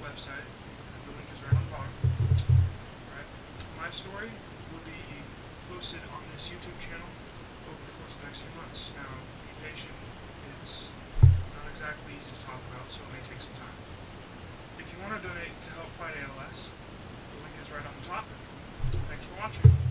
website. The link is right on the bottom. Alright. My story will be posted on this YouTube channel over the course of the next few months. Now, be patient. It's not exactly easy to talk about, so it may take some time. If you want to donate to help fight ALS, the link is right on the top. Thanks for watching.